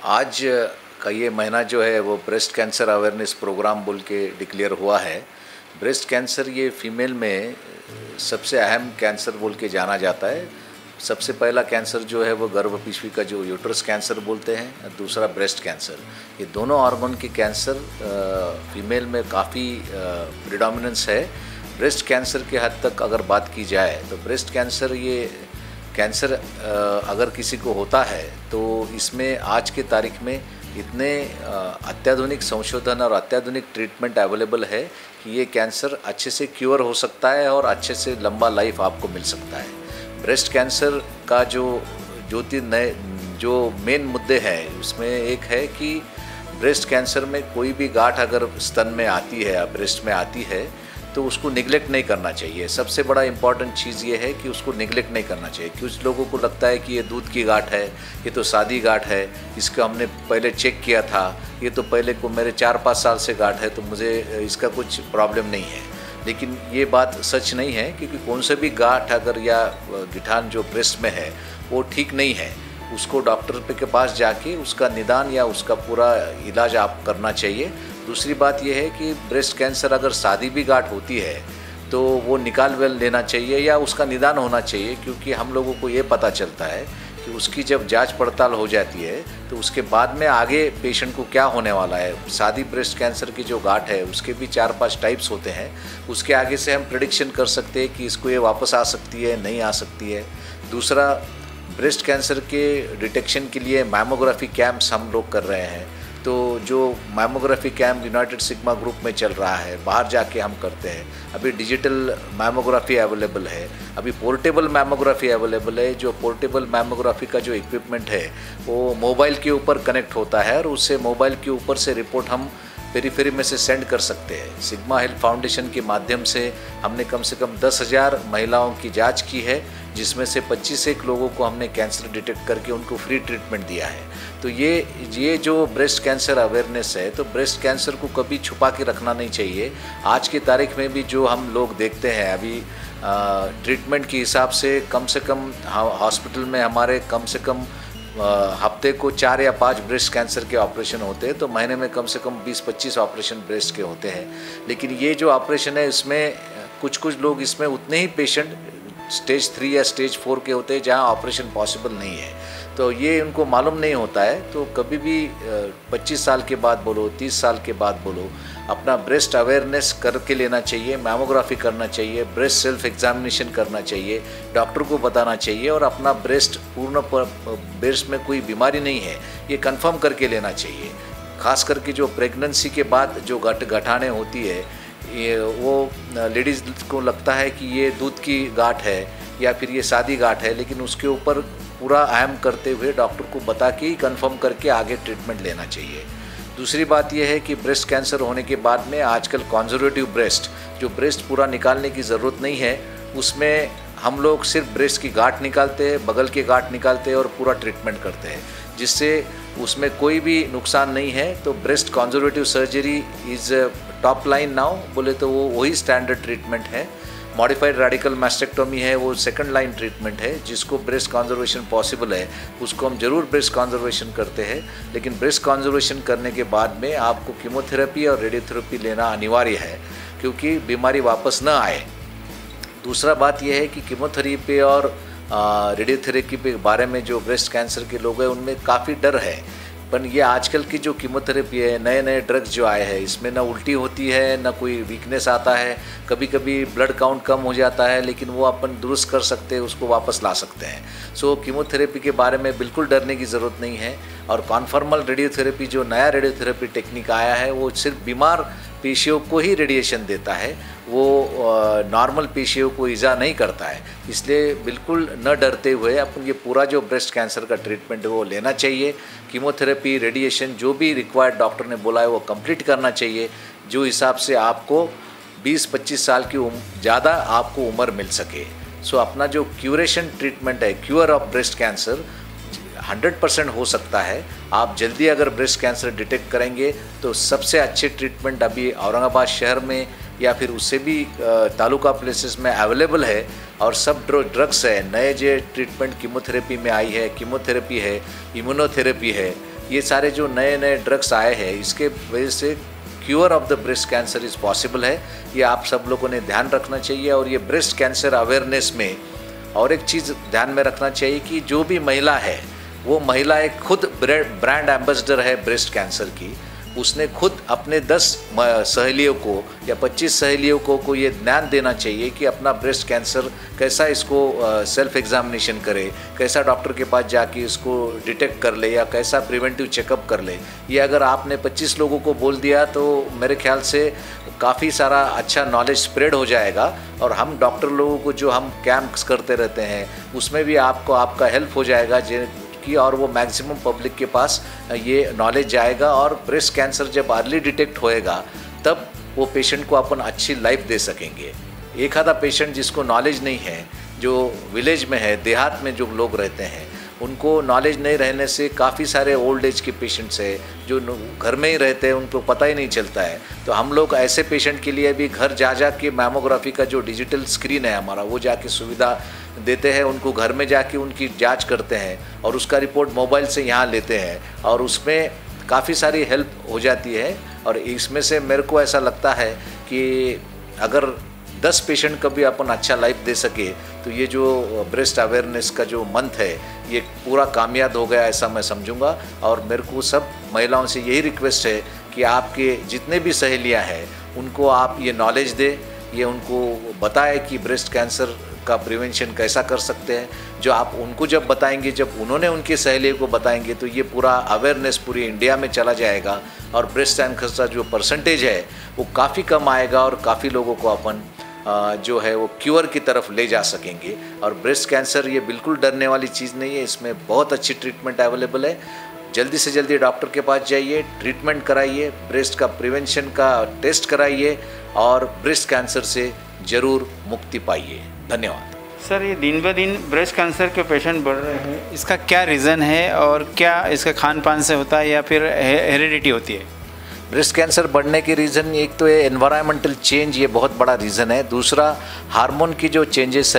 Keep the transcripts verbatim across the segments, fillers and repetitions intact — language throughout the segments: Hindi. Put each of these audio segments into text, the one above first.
आज का ये महीना जो है वो ब्रेस्ट कैंसर अवेयरनेस प्रोग्राम बोल के डिक्लेयर हुआ है। ब्रेस्ट कैंसर ये फीमेल में सबसे अहम कैंसर बोल के जाना जाता है। सबसे पहला कैंसर जो है वो गर्भपिशवी का जो यूट्रस कैंसर बोलते हैं, और दूसरा ब्रेस्ट कैंसर। ये दोनों ऑर्गन के कैंसर फीमेल में काफ़ी प्रिडोमिनेंस है। ब्रेस्ट कैंसर के हद तक अगर बात की जाए तो ब्रेस्ट कैंसर ये कैंसर अगर किसी को होता है तो इसमें आज के तारीख में इतने अत्याधुनिक संशोधन और अत्याधुनिक ट्रीटमेंट अवेलेबल है कि ये कैंसर अच्छे से क्योर हो सकता है और अच्छे से लंबा लाइफ आपको मिल सकता है। ब्रेस्ट कैंसर का जो जो तीन नए जो मेन मुद्दे हैं उसमें एक है कि ब्रेस्ट कैंसर में कोई भी गांठ अगर स्तन में आती है या ब्रेस्ट में आती है तो उसको निगलेक्ट नहीं करना चाहिए। सबसे बड़ा इम्पॉर्टेंट चीज़ ये है कि उसको निगलेक्ट नहीं करना चाहिए। कुछ लोगों को लगता है कि ये दूध की गांठ है, ये तो सादी गांठ है, इसका हमने पहले चेक किया था, ये तो पहले को मेरे चार पाँच साल से गांठ है तो मुझे इसका कुछ प्रॉब्लम नहीं है। लेकिन ये बात सच नहीं है, क्योंकि कौन से भी गांठ अगर या गिठान जो ब्रेस्ट में है वो ठीक नहीं है, उसको डॉक्टर के पास जाके उसका निदान या उसका पूरा इलाज आप करना चाहिए। दूसरी बात यह है कि ब्रेस्ट कैंसर अगर सादी भी गांठ होती है तो वो निकाल लेना चाहिए या उसका निदान होना चाहिए, क्योंकि हम लोगों को ये पता चलता है कि उसकी जब जांच पड़ताल हो जाती है तो उसके बाद में आगे पेशेंट को क्या होने वाला है। सादी ब्रेस्ट कैंसर की जो गांठ है उसके भी चार पांच टाइप्स होते हैं, उसके आगे से हम प्रेडिक्शन कर सकते हैं कि इसको ये वापस आ सकती है, नहीं आ सकती है। दूसरा, ब्रेस्ट कैंसर के डिटेक्शन के लिए मैमोग्राफी कैंप्स हम लोग कर रहे हैं। तो जो mammography camp United Sigma group में चल रहा है, बाहर जाके हम करते हैं। अभी डिजिटल मैमोग्राफी अवेलेबल है, अभी पोर्टेबल मैमोग्राफी अवेलेबल है। जो पोर्टेबल मैमोग्राफी का जो इक्विपमेंट है वो मोबाइल के ऊपर कनेक्ट होता है और उससे मोबाइल के ऊपर से रिपोर्ट हम पेरीफेरी में से सेंड कर सकते हैं। सिग्मा हेल्थ फाउंडेशन के माध्यम से हमने कम से कम दस हज़ार महिलाओं की जांच की है, जिसमें से पच्चीस एक लोगों को हमने कैंसर डिटेक्ट करके उनको फ्री ट्रीटमेंट दिया है। तो ये ये जो ब्रेस्ट कैंसर अवेयरनेस है, तो ब्रेस्ट कैंसर को कभी छुपा के रखना नहीं चाहिए। आज की तारीख में भी जो हम लोग देखते हैं अभी ट्रीटमेंट के हिसाब से कम से कम हॉस्पिटल में हमारे कम से कम हफ्ते को चार या पाँच ब्रेस्ट कैंसर के ऑपरेशन होते हैं, तो महीने में कम से कम बीस पच्चीस ऑपरेशन ब्रेस्ट के होते हैं। लेकिन ये जो ऑपरेशन है इसमें कुछ कुछ लोग इसमें उतने ही पेशेंट स्टेज थ्री या स्टेज फोर के होते हैं जहाँ ऑपरेशन पॉसिबल नहीं है, तो ये उनको मालूम नहीं होता है। तो कभी भी पच्चीस साल के बाद बोलो, तीस साल के बाद बोलो, अपना ब्रेस्ट अवेयरनेस करके लेना चाहिए, मैमोग्राफी करना चाहिए, ब्रेस्ट सेल्फ एग्जामिनेशन करना चाहिए, डॉक्टर को बताना चाहिए और अपना ब्रेस्ट पूर्ण ब्रेस्ट में कोई बीमारी नहीं है ये कंफर्म करके लेना चाहिए। खास करके जो प्रेगनेंसी के बाद जो गठ गठाने होती है, ये वो लेडीज़ को लगता है कि ये दूध की गांठ है या फिर ये सादी गांठ है, लेकिन उसके ऊपर पूरा अहम करते हुए डॉक्टर को बता के ही कंफर्म करके आगे ट्रीटमेंट लेना चाहिए। दूसरी बात यह है कि ब्रेस्ट कैंसर होने के बाद में आजकल कंजर्वेटिव ब्रेस्ट, जो ब्रेस्ट पूरा निकालने की ज़रूरत नहीं है, उसमें हम लोग सिर्फ ब्रेस्ट की गांठ निकालते हैं, बगल की गांठ निकालते हैं और पूरा ट्रीटमेंट करते हैं, जिससे उसमें कोई भी नुकसान नहीं है। तो breast conservative surgery is top line now बोले तो वो वही स्टैंडर्ड ट्रीटमेंट है। मॉडिफाइड रेडिकल मैस्टेक्टोमी है वो सेकंड लाइन ट्रीटमेंट है। जिसको ब्रेस्ट कंजर्वेशन पॉसिबल है उसको हम जरूर ब्रेस्ट कंजर्वेशन करते हैं, लेकिन ब्रेस्ट कंजर्वेशन करने के बाद में आपको कीमोथेरेपी और रेडियोथेरेपी लेना अनिवार्य है, क्योंकि बीमारी वापस न आए। दूसरा बात यह है कि कीमोथेरेपी और रेडियोथेरेपी के बारे में जो ब्रेस्ट कैंसर के लोग हैं उनमें काफ़ी डर है, पर ये आजकल की जो कीमोथेरेपी है, नए नए ड्रग्स जो आए हैं, इसमें ना उल्टी होती है ना कोई वीकनेस आता है। कभी कभी ब्लड काउंट कम हो जाता है, लेकिन वो अपन दुरुस्त कर सकते हैं, उसको वापस ला सकते हैं। सो कीमोथेरेपी के बारे में बिल्कुल डरने की ज़रूरत नहीं है। और कॉन्फॉर्मल रेडियोथेरेपी जो नया रेडियोथेरेपी टेक्निक आया है वो सिर्फ बीमार पेशियों को ही रेडिएशन देता है, वो नॉर्मल पेशियों को ईजा नहीं करता है। इसलिए बिल्कुल न डरते हुए अपन ये पूरा जो ब्रेस्ट कैंसर का ट्रीटमेंट है वो लेना चाहिए। कीमोथेरेपी, रेडिएशन जो भी रिक्वायर्ड डॉक्टर ने बोला है वो कंप्लीट करना चाहिए, जो हिसाब से आपको बीस पच्चीस साल की उम्र ज़्यादा आपको उम्र मिल सके। सो अपना जो क्यूरेशन ट्रीटमेंट है, cure of breast cancer hundred percent हो सकता है। आप जल्दी अगर ब्रेस्ट कैंसर डिटेक्ट करेंगे तो सबसे अच्छे ट्रीटमेंट अभी औरंगाबाद शहर में या फिर उससे भी तालुका प्लेसेस में अवेलेबल है। और सब ड्रग्स है, नए जो ट्रीटमेंट कीमोथेरेपी में आई है, कीमोथेरेपी है, इम्यूनोथेरेपी है, ये सारे जो नए नए ड्रग्स आए हैं इसके वजह से cure of the breast cancer is possible है। ये आप सब लोगों ने ध्यान रखना चाहिए। और ये ब्रेस्ट कैंसर अवेयरनेस में और एक चीज़ ध्यान में रखना चाहिए कि जो भी महिला है वो महिला एक खुद ब्रांड एम्बेसडर है ब्रेस्ट कैंसर की। उसने खुद अपने दस सहेलियों को या पच्चीस सहेलियों को को ये ज्ञान देना चाहिए कि अपना ब्रेस्ट कैंसर कैसा इसको सेल्फ एग्जामिनेशन करे, कैसा डॉक्टर के पास जाके इसको डिटेक्ट कर ले या कैसा प्रिवेंटिव चेकअप कर ले। ये अगर आपने पच्चीस लोगों को बोल दिया तो मेरे ख्याल से काफ़ी सारा अच्छा नॉलेज स्प्रेड हो जाएगा। और हम डॉक्टर लोगों को जो हम कैंप्स करते रहते हैं उसमें भी आपको आपका हेल्प हो जाएगा की, और वो मैक्सिमम पब्लिक के पास ये नॉलेज जाएगा। और ब्रेस्ट कैंसर जब अर्ली डिटेक्ट होएगा तब वो पेशेंट को अपन अच्छी लाइफ दे सकेंगे। एक आधा पेशेंट जिसको नॉलेज नहीं है, जो विलेज में है, देहात में जो लोग रहते हैं, उनको नॉलेज नहीं रहने से काफ़ी सारे ओल्ड एज के पेशेंट्स हैं जो घर में ही रहते हैं, उनको पता ही नहीं चलता है। तो हम लोग ऐसे पेशेंट के लिए भी घर जा जा के मैमोग्राफी का जो डिजिटल स्क्रीन है हमारा, वो जाके सुविधा देते हैं। उनको घर में जाके उनकी जांच करते हैं और उसका रिपोर्ट मोबाइल से यहाँ लेते हैं और उसमें काफ़ी सारी हेल्प हो जाती है। और इसमें से मेरे को ऐसा लगता है कि अगर दस पेशेंट का भी अपन अच्छा लाइफ दे सके तो ये जो ब्रेस्ट अवेयरनेस का जो मंथ है ये पूरा कामयाब हो गया ऐसा मैं समझूंगा। और मेरे को सब महिलाओं से यही रिक्वेस्ट है कि आपके जितने भी सहेलियां हैं उनको आप ये नॉलेज दें, ये उनको बताएं कि ब्रेस्ट कैंसर का प्रिवेंशन कैसा कर सकते हैं। जो आप उनको जब बताएंगे, जब उन्होंने उनके सहेलियों को बताएंगे तो ये पूरा अवेयरनेस पूरी इंडिया में चला जाएगा और ब्रेस्ट कैंसर का जो परसेंटेज है वो काफ़ी कम आएगा और काफ़ी लोगों को अपन जो है वो क्योर की तरफ ले जा सकेंगे। और ब्रेस्ट कैंसर ये बिल्कुल डरने वाली चीज़ नहीं है, इसमें बहुत अच्छी ट्रीटमेंट अवेलेबल है। जल्दी से जल्दी डॉक्टर के पास जाइए, ट्रीटमेंट कराइए, ब्रेस्ट का प्रिवेंशन का टेस्ट कराइए और ब्रेस्ट कैंसर से ज़रूर मुक्ति पाइए। धन्यवाद। सर, ये दिन ब दिन ब्रेस्ट कैंसर के पेशेंट बढ़ रहे हैं, इसका क्या रीज़न है और क्या इसका खान पान से होता है या फिर हेरिडिटी होती है? ब्रेस्ट कैंसर बढ़ने के रीज़न एक तो ये एनवायरमेंटल चेंज, ये बहुत बड़ा रीज़न है। दूसरा हार्मोन की जो चेंजेस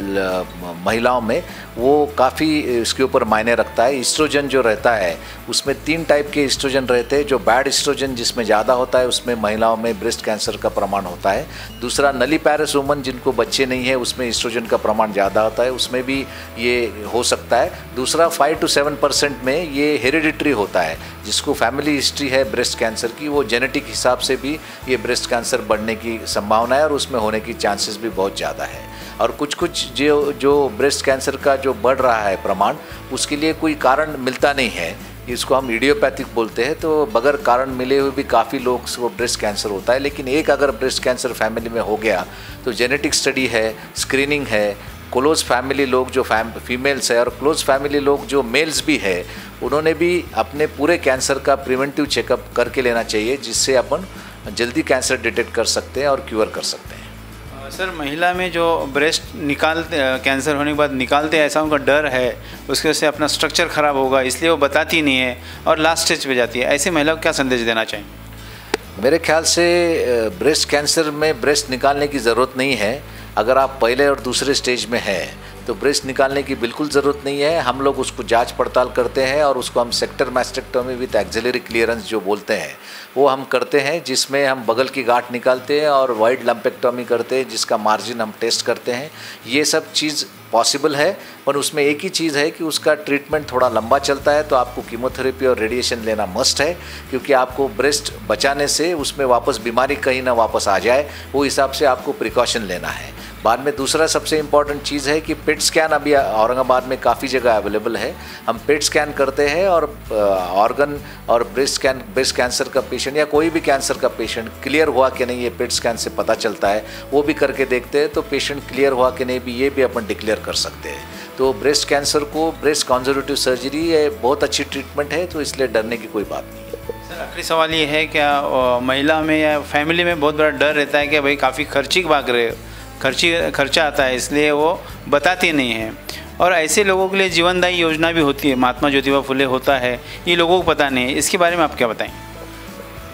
है महिलाओं में वो काफ़ी इसके ऊपर मायने रखता है। ईस्ट्रोजन जो रहता है उसमें तीन टाइप के ईस्ट्रोजन रहते हैं। जो बैड ईस्ट्रोजन जिसमें ज़्यादा होता है उसमें महिलाओं में ब्रेस्ट कैंसर का प्रमाण होता है। दूसरा नलीपैरस वुमन जिनको बच्चे नहीं है उसमें ईस्ट्रोजन का प्रमाण ज़्यादा होता है, उसमें भी ये हो सकता है। दूसरा फाइव टू सेवन परसेंट में ये हेरिडिटरी होता है, जिसको फैमिली हिस्ट्री है ब्रेस्ट कैंसर की, वो जेनेटिक हिसाब से भी ये ब्रेस्ट कैंसर बढ़ने की संभावना है और उसमें होने की चांसेस भी बहुत ज़्यादा है। और कुछ कुछ जो जो ब्रेस्ट कैंसर का जो बढ़ रहा है प्रमाण, उसके लिए कोई कारण मिलता नहीं है, इसको हम इडियोपैथिक बोलते हैं। तो बगैर कारण मिले हुए भी काफ़ी लोग को ब्रेस्ट कैंसर होता है। लेकिन एक अगर ब्रेस्ट कैंसर फैमिली में हो गया तो जेनेटिक स्टडी है, स्क्रीनिंग है, क्लोज फैमिली लोग जो फैम फीमेल्स है और क्लोज फैमिली लोग जो मेल्स भी है, उन्होंने भी अपने पूरे कैंसर का प्रिवेंटिव चेकअप करके लेना चाहिए, जिससे अपन जल्दी कैंसर डिटेक्ट कर सकते हैं और क्योर कर सकते हैं। सर, महिला में जो ब्रेस्ट निकालते कैंसर होने के बाद निकालते हैं, ऐसा उनका डर है, उसकी वजह से अपना स्ट्रक्चर ख़राब होगा इसलिए वो बताती नहीं है और लास्ट स्टेज पे जाती है। ऐसे महिला को क्या संदेश देना चाहिए? मेरे ख्याल से ब्रेस्ट कैंसर में ब्रेस्ट निकालने की ज़रूरत नहीं है। अगर आप पहले और दूसरे स्टेज में हैं तो ब्रेस्ट निकालने की बिल्कुल ज़रूरत नहीं है। हम लोग उसको जांच पड़ताल करते हैं और उसको हम sector mastectomy with axillary clearance जो बोलते हैं वो हम करते हैं, जिसमें हम बगल की गांठ निकालते हैं और वाइड लंपेक्टोमी करते हैं, जिसका मार्जिन हम टेस्ट करते हैं। ये सब चीज़ पॉसिबल है, पर उसमें एक ही चीज़ है कि उसका ट्रीटमेंट थोड़ा लंबा चलता है, तो आपको कीमोथेरेपी और रेडिएशन लेना मस्ट है, क्योंकि आपको ब्रेस्ट बचाने से उसमें वापस बीमारी कहीं ना वापस आ जाए, वो हिसाब से आपको प्रिकॉशन लेना है। बाद में दूसरा सबसे इम्पॉर्टेंट चीज़ है कि पेट स्कैन अभी औरंगाबाद में काफ़ी जगह अवेलेबल है। हम पेट स्कैन करते हैं और ऑर्गन और ब्रेस्ट कैन ब्रेस्ट कैंसर का पेशेंट या कोई भी कैंसर का पेशेंट क्लियर हुआ कि नहीं, ये पेट स्कैन से पता चलता है, वो भी करके देखते हैं। तो पेशेंट क्लियर हुआ कि नहीं भी ये भी अपन डिक्लेयर कर सकते हैं। तो ब्रेस्ट कैंसर को ब्रेस्ट कंजर्वेटिव सर्जरी है, बहुत अच्छी ट्रीटमेंट है, तो इसलिए डरने की कोई बात नहीं है। सर, आखिरी सवाल ये है, क्या महिला में या फैमिली में बहुत बड़ा डर रहता है कि भाई काफ़ी खर्ची भाग रहे हो, खर्ची खर्चा आता है, इसलिए वो बताते नहीं हैं, और ऐसे लोगों के लिए जीवनदायी योजना भी होती है, महात्मा ज्योतिबा फुले होता है, ये लोगों को पता नहीं है, इसके बारे में आप क्या बताएं?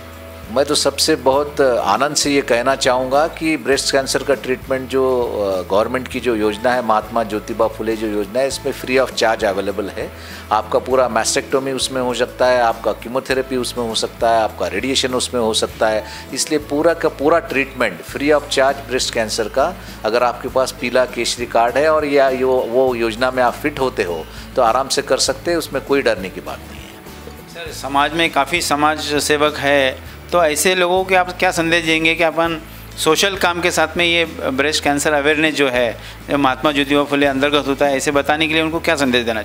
मैं तो सबसे बहुत आनंद से ये कहना चाहूँगा कि ब्रेस्ट कैंसर का ट्रीटमेंट जो गवर्नमेंट की जो योजना है, महात्मा ज्योतिबा फुले जो योजना है, इसमें फ्री ऑफ चार्ज अवेलेबल है। आपका पूरा मैस्टेक्टोमी उसमें हो सकता है, आपका कीमोथेरेपी उसमें हो सकता है, आपका रेडिएशन उसमें हो सकता है। इसलिए पूरा का पूरा treatment free of charge breast cancer का, अगर आपके पास पीला केसरी कार्ड है और या यो वो योजना में आप फिट होते हो तो आराम से कर सकते हैं, उसमें कोई डरने की बात नहीं है। सर, समाज में काफ़ी समाज सेवक है, तो ऐसे लोगों को आप क्या संदेश देंगे कि अपन सोशल काम के साथ में ये ब्रेस्ट कैंसर अवेयरनेस जो है, जो महात्मा ज्योतिबा फुले अंतर्गत होता है, ऐसे बताने के लिए उनको क्या संदेश देना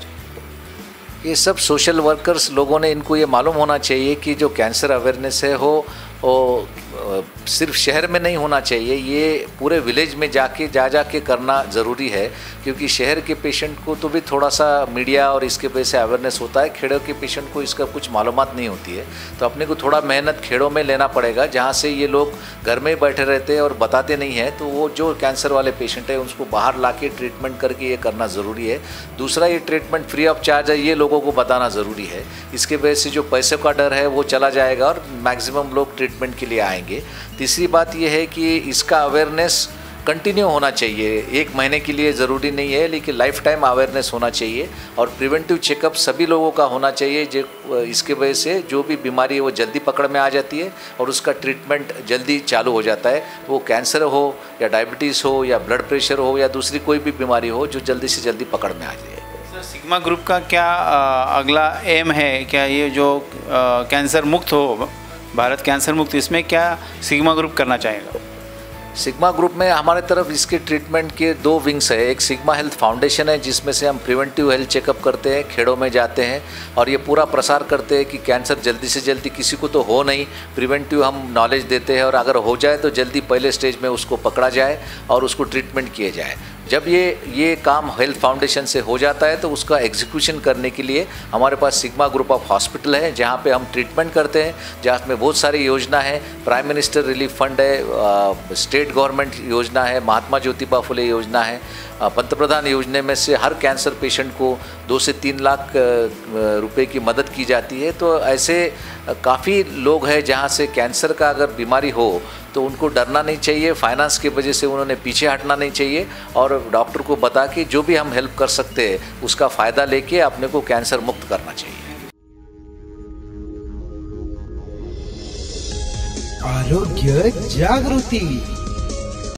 चाहिए? ये सब सोशल वर्कर्स लोगों ने, इनको ये मालूम होना चाहिए कि जो कैंसर अवेयरनेस है हो वो सिर्फ शहर में नहीं होना चाहिए, ये पूरे विलेज में जाके जा जा के करना ज़रूरी है। क्योंकि शहर के पेशेंट को तो भी थोड़ा सा मीडिया और इसके वजह से अवेयरनेस होता है, खेड़ों के पेशेंट को इसका कुछ मालूमात नहीं होती है। तो अपने को थोड़ा मेहनत खेड़ों में लेना पड़ेगा, जहाँ से ये लोग घर में बैठे रहते हैं और बताते नहीं हैं। तो वो जो कैंसर वाले पेशेंट है उसको बाहर ला के ट्रीटमेंट करके ये करना ज़रूरी है। दूसरा, ये ट्रीटमेंट फ्री ऑफ चार्ज है, ये लोगों को बताना ज़रूरी है। इसके वजह से जो पैसे का डर है वो चला जाएगा और मैक्सिमम लोग ट्रीटमेंट के लिए आएंगे। तीसरी बात यह है कि इसका अवेयरनेस कंटिन्यू होना चाहिए, एक महीने के लिए ज़रूरी नहीं है, लेकिन लाइफ टाइम अवेयरनेस होना चाहिए और प्रिवेंटिव चेकअप सभी लोगों का होना चाहिए। जो इसके वजह से जो भी बीमारी है वो जल्दी पकड़ में आ जाती है और उसका ट्रीटमेंट जल्दी चालू हो जाता है। वो कैंसर हो या डायबिटीज़ हो या ब्लड प्रेशर हो या दूसरी कोई भी बीमारी हो जो जल्दी से जल्दी पकड़ में आ जाए। सर, सिग्मा ग्रुप का क्या आ, अगला एम है? क्या ये जो आ, कैंसर मुक्त हो, भारत कैंसर मुक्त, इसमें क्या सिग्मा ग्रुप करना चाहेगा? सिग्मा ग्रुप में हमारे तरफ इसके ट्रीटमेंट के दो विंग्स है। एक सिग्मा हेल्थ फाउंडेशन है जिसमें से हम प्रिवेंटिव हेल्थ चेकअप करते हैं, खेड़ों में जाते हैं और ये पूरा प्रसार करते हैं कि कैंसर जल्दी से जल्दी, किसी को तो हो नहीं, प्रिवेंटिव हम नॉलेज देते हैं और अगर हो जाए तो जल्दी पहले स्टेज में उसको पकड़ा जाए और उसको ट्रीटमेंट किया जाए। जब ये ये काम हेल्थ फाउंडेशन से हो जाता है तो उसका एग्जीक्यूशन करने के लिए हमारे पास सिग्मा ग्रुप ऑफ हॉस्पिटल है जहाँ पे हम ट्रीटमेंट करते हैं, जहाँ में बहुत सारी योजना है। प्राइम मिनिस्टर रिलीफ फंड है, स्टेट गवर्नमेंट योजना है, महात्मा ज्योतिबा फुले योजना है, पंतप्रधान योजना में से हर कैंसर पेशेंट को दो से तीन लाख रुपए की मदद की जाती है। तो ऐसे काफ़ी लोग हैं जहाँ से कैंसर का अगर बीमारी हो तो उनको डरना नहीं चाहिए, फाइनेंस की वजह से उन्होंने पीछे हटना नहीं चाहिए और डॉक्टर को बता के जो भी हम हेल्प कर सकते हैं उसका फ़ायदा लेके अपने को कैंसर मुक्त करना चाहिए। आरोग्य जागृति।